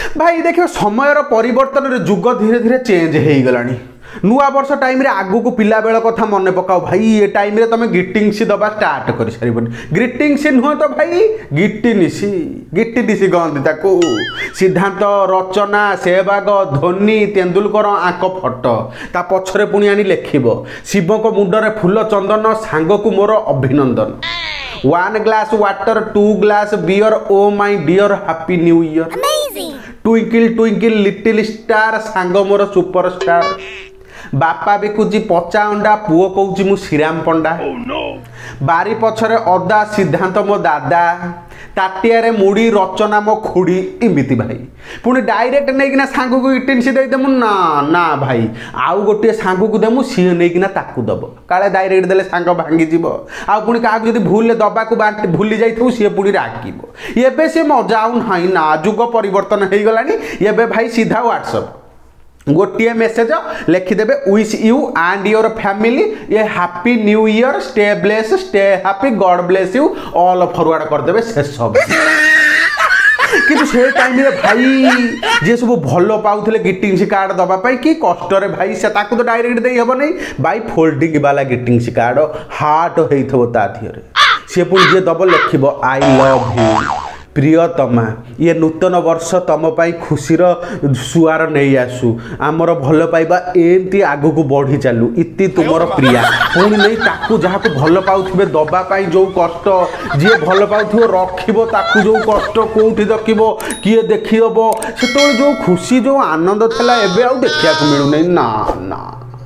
भाई देखियो समयर परिवर्तन रे जुग धीरे धीरे चेंज हो गलानी नुआ वर्ष टाइम रे आगु को पिला बेल कथा मन पकाओ भाई ये टाइम रे तुम गिटिंगसी दबा स्टार्ट कर सारिबनी ग्रीटिंगसी नुह तो भाई गिट्टिनिसी कहते ताकू सिद्धांत रचना सेहवाग धोनी तेंदुलकर आंक फटो ता पछरे पुणी आनी लेखिब शिव को मुंडरे फूल चंदन सांग को मोर अभिनंदन 1 glass water 2 glass beer oh my dear happy new year twinkle twinkle little star song मोर सुपरस्टार बापा बिकुची पचा अंडा पुओ कहूँ मु श्रीराम पंडा बारी पछरे अदा सिद्धांत मो दादा ताटिया मुड़ी रचना मो खुड़ी इमिति भाई पुणी डायरेक्ट नहीं सांग को इटेंसी देदेमु ना ना भाई आउ गोटे सांग को देमु सी नहीं ताकू दब काले डायरेक्ट देले सांग भांगी जीव आउ पुणी क्या जब भूल दबा को भूली जाइए सी पुणी रागिब एबे से मजा आउ ना ना जुग परिवर्तन हो गलानी एबे भाई सीधा व्हाट्सएप गोटे मेसेज लिखिदेवे wish you and your family ये happy new year stay bless stay happy God bless you all forward करदेवे से सब कि से टाइम रे भाई जे सब भल पाउथले ग्रीटिंग्स कार्ड दबापाई कि कष्ट रे भाई से ताकू तो डायरेक्ट देई हबो नहीं भाई फोल्डिंग वाला ग्रीटिंग्स कार्ड हार्ट होइथबो ता थियरे से पुणी जे दबल लिखिबो आई लव यू प्रियतमा ये नूतन वर्ष तुम पाई खुशीर सुआर नहीं आसू आमर भल पाइबा एमती आगु को बढ़ी चलू इति तुमर प्रिया पुणी नहीं ताकू जहाँ को भल पाउथिबे दबा पाई जो कष्ट जी भल पाउथिबो रखिबो ताकू जो कष्ट कोठी देखिबो किए देखिबो सेतोल जो खुशी जो आनंद थला एबे आउ देखिया को मिलु नहीं ना ना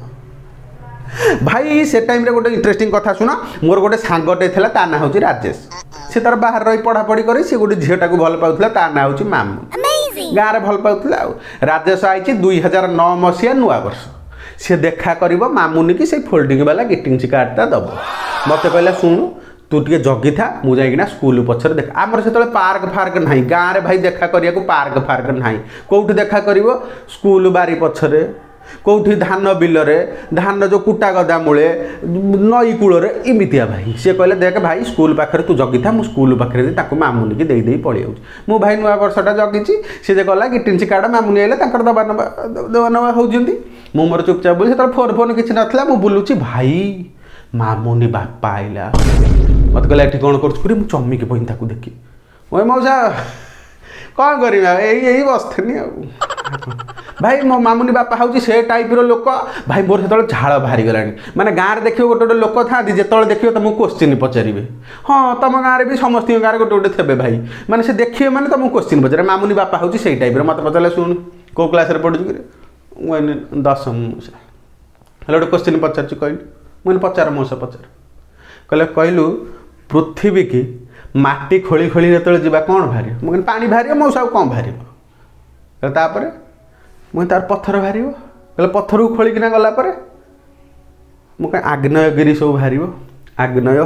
भाई से टाइम रे गोटे इंटरेस्टिंग कथा सुना मोर गोटे सांगटे थला ता ना होची राजेश से तार बाहर रही पढ़ापढ़ी करी से गोटे झीटा को भल पाउथला ता ना होची मामू गाँव रे भल पाउथला राजेश आइछि 2009 मसीहा नुआ वर्ष से देखा करिवो मामुनी की से फोल्डिंग वाला ग्रीटिंग्स कार्डटा दबो मते कहला सुनु तू टे जगी था मुझे जाइना स्कूल पछर देख आमर से पार्क फार्क ना गाँव रे भाई देखा करिया को पार्क फार्क ना कौटी देखा करिवो स्कूल बारी पछरे कौटी धान बिलरे धान जो कुटा गदा मूले नई कूल इमितिया भाई सी कहले देख भाई स्कूल पाखे तू जगी था मुझे स्कूल पाखे मामुनी की दे पलि आऊँ मु भाई नुआ वर्षटा जगी सी जे गला ग्रीटिंग्स कार्ड मामुनी आइले दबा नवा होती मु मोर चुपचाप बोली से फोन फोन किसी नाला मु बुलूची भाई मामुनी बापा आइला मत कहला ये कौन कर चमिकी पी ताकू देखी मैं मौसा कौन करवा यही बसनी भाई मो मामुनी बापा हूँ से टाइप लोक भाई मोर से झाड़ बाहरी गला माने गाँव में देखिए गोटे गोटे लोक था जो देखिए तुमको क्वेश्चन पचारे हाँ तुम गाँव में समस्त गाँव गोटे गोटे थे भाई माने से देखिए मैंने तुमको क्वेश्चन पचारे मामुनी बापा हूँ से टाइप मत पचारे शुण कौ क्लास पढ़ु कि 10 हेल्ले गोटे क्वेश्चन पचार कहली मैंने पचार मौसा पचार कहले कहलु पृथ्वी की माटी खोली खोली जो जा कौन बाहर मुझे पानी बाहर मौसा कौन बाहर मुझे तार पत्थर बाहर कहले पत्थर को खोलिकिना गलापर मुझे आग्नेयगिरी सब बाहर आग्नेय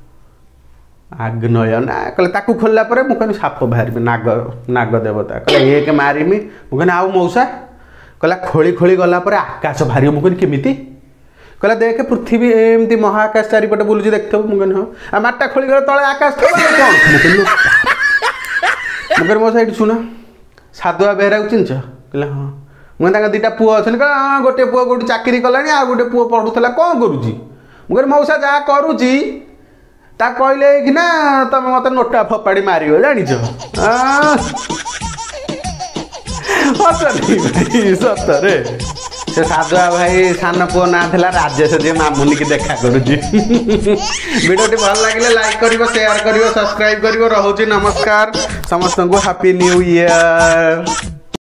आग्नेय ना कहले ताकू खोलला पर मुझे साप बाहर नाग नाग देवता कहले एक मारिमी मुझे आउ मौसा कहला खोली खोली गला पर आकाश बाहर मुझे केमिति कहला देख पृथ्वी एमती महाकाश चारिपटे बुलूची देखते मुझे हाँ माटा खोली गला तले आकाश कौन मुझे मौसा ये शुण साधुआ बेहरा को चिन्ह कहला हाँ मुझे दीटा पुओ अच्छे हाँ गोटे पुओ गोटे चाकरी कला आ गोटे पुओ पढ़ुला कौन करुच्ची मुझे मौसा जहाँ करुच्ची ता कहले कि ना तुम मत नोटा फपाड़ी मार जाच भाई सतरे से साधुआ भाई सान पुओ ना था राजेश जी मामुनी की देखा करुच्ची वीडियोटी भल लगे लाइक कर शेयर कर सब्सक्राइब कर रोचे नमस्कार समस्त को हैप्पी न्यू ईयर।